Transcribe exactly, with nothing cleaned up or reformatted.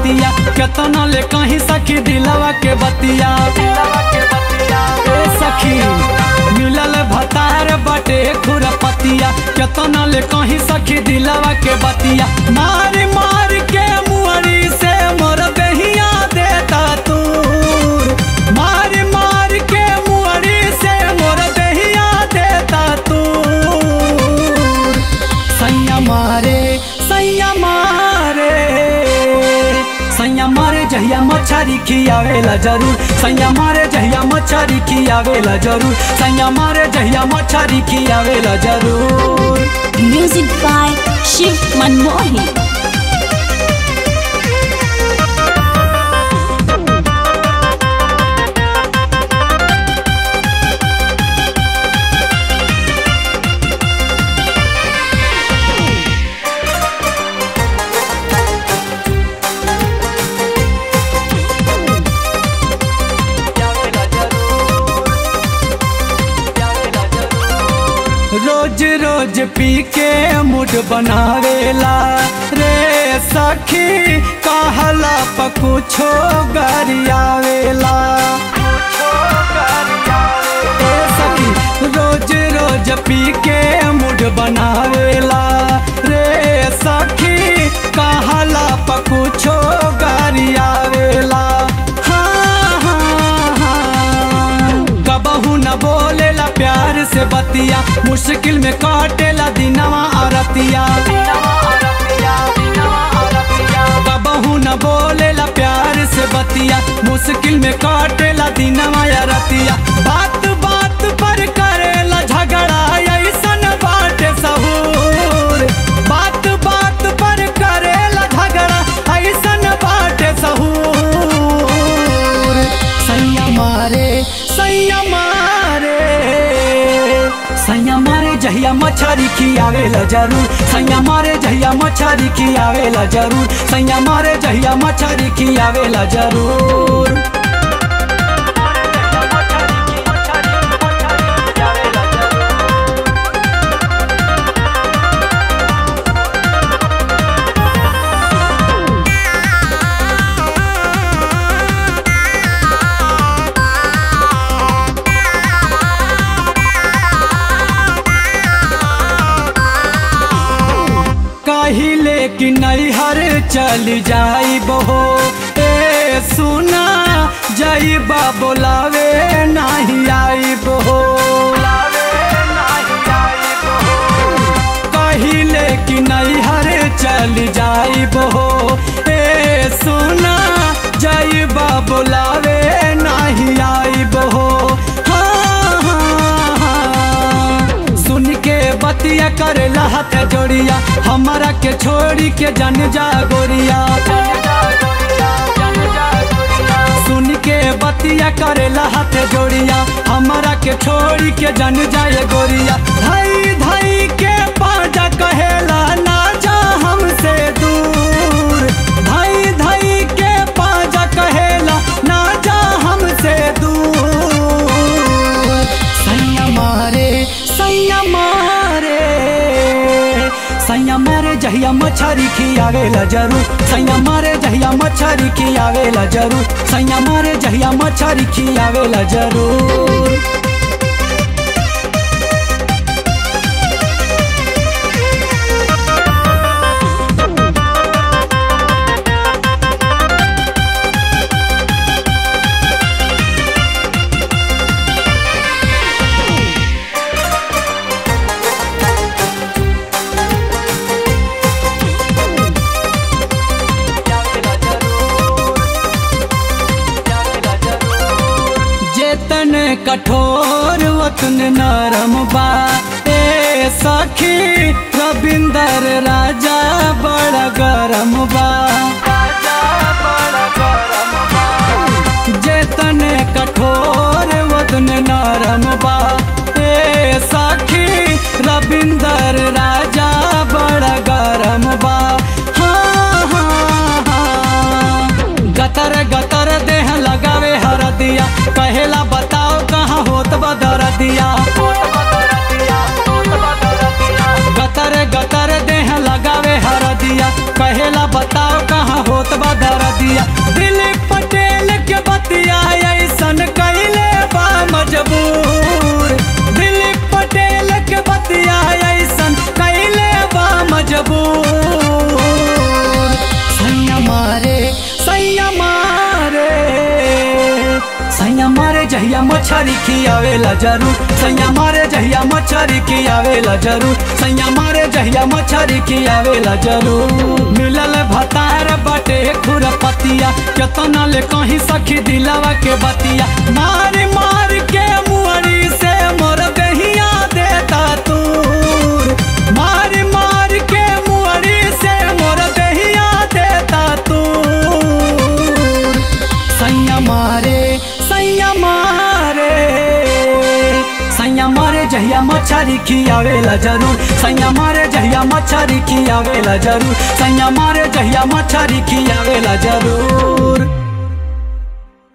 रतिया केतना ले कहीं सखी दिलवा के बतिया ए सखी मिलल भतार बटे खुरपतिया केतना ले कहीं सखी दिलवा के बतिया मार मार के मुअरी से मोर दहिया देता तूर मार मार के मुअरी से मोर दहिया देता तूर सैया मारे सैया मारे सैया मारे जहिया मछरी खियावेला जरूर सैया मारे जहिया मछरी खियावेला जरूर सैया मारे जहिया मछरी खियावेला जरूर। Music by Shiv Manmohi. रोज रोज पी के मूड बनावेला रे सखी कहला प कुछो गरियावेला ए सखी रोज रोज पी के मूड बनावेला रे सखी कहला प कुछो गरियावेला हाँ हाँ हाँ कबहू न बोलेला प्यार से बतिया मुश्किल में काटेला दिनवा आरतिया कबहू न बोलेला प्यार से बतिया मुश्किल में काटेला दिनवा आरतिया बात बात पर करेला झगड़ा ऐसन बाटे सहूर बात बात पर करेला झगड़ा ऐसन बाटे सहूर सैया मारे सैया मारे सैया मारे जहिया मछरी खियावेला जरूर सैया मारे जहिया मछरी खियावेला जरूर सैया मारे जहिया मछरी खियावेला जरूर। कहिले कि नैहर चल जाई बहो ए सुना जाइबा बोलावे नहीं आई बहो कहिले कि नैहर चल जाई बहो ए सुना जाइबा बोलावे नहीं आई बहो हाँ हाँ हाँ सुन के बतिया करेला हाथ जोड़िया हमारा के छोड़ी के जन जा गोरिया सुन के बतिया करेला हाथ जोड़िया हमारा के छोड़ी के जन जाए गोरिया धाई धाई के पाजा कहेला ना जा हमसे दूर धाई धाई के पाजा कहेला ना जा हमसे दूर सैया मारे सैया मारे सैया मारे जहिया मछरी खियावेला जरूर सैया मारे जहिया मछरी खियावेला जरूर सैया मारे जहिया मछरी खियावेला जरूर। कठोर वतन नरम बा ए सखी रविंदर राजा बड़ा गरम बा जेतने कठोर वतन नरम बा ए सखी रविंदर राजा बड़ा गरम बा हाँ हाँ हाँ गतर गतर देह लगावे हरदिया कहेला बताओ कहाँ होत बदर दिया गतर गतर देह लगावे हरदिया कहेला बताओ मछरी खियावेला जरूर सैया मारे जहिया मछरी खियावेला जरूर सैया मारे जहिया मछरी खियावेला जरूर मिलल भतार बाटे खुरपतिया केतना ले कहीं सखी दिलावा के बतिया मार मार के मुअरी से मोर दहिया देता तूर मार मार के मुअरी से मोर दहिया देता तूर सैया मारे सैया मारे सैया मारे जहिया मछरी खियावेला जरूर सैया मारे जहिया मछरी खियावेला जरूर सैया मारे जहिया मछरी खियावेला जरूर।